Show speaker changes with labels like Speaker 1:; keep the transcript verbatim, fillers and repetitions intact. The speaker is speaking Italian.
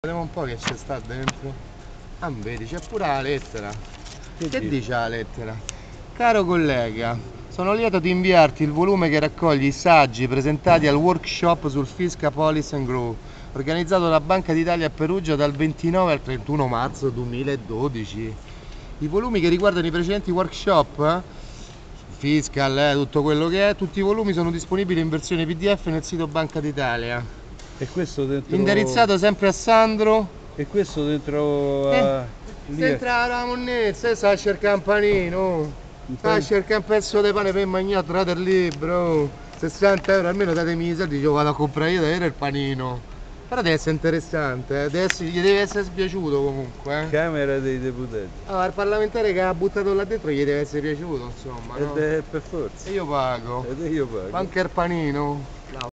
Speaker 1: Vediamo un po' che c'è sta dentro. Ah, vedi, c'è pure la lettera. Che, che dice la lettera? Caro collega, sono lieto di inviarti il volume che raccoglie i saggi presentati al workshop sul Fiscal Policy and Growth, organizzato dalla Banca d'Italia a Perugia dal ventinove al trentuno marzo duemiladodici. I volumi che riguardano i precedenti workshop, eh? Fiscal, eh, tutto quello che è, tutti i volumi sono disponibili in versione P D F nel sito Banca d'Italia.
Speaker 2: E questo dentro...
Speaker 1: Indirizzato sempre a Sandro.
Speaker 2: E questo dentro...
Speaker 1: Eh,
Speaker 2: Uh, lì
Speaker 1: entra la monnezza, sta a cercare un panino. Sta a cercare un pezzo di pane per mangiare, trovate il libro. sessanta euro, almeno datemi i soldi, io vado a comprare io davvero il panino. Però deve essere interessante, eh. deve essere, gli deve essere piaciuto comunque. Eh.
Speaker 2: Camera dei deputati.
Speaker 1: Allora, il parlamentare che ha buttato là dentro gli deve essere piaciuto, insomma. No?
Speaker 2: E per forza.
Speaker 1: E io pago.
Speaker 2: Ed io pago.
Speaker 1: Anche il panino.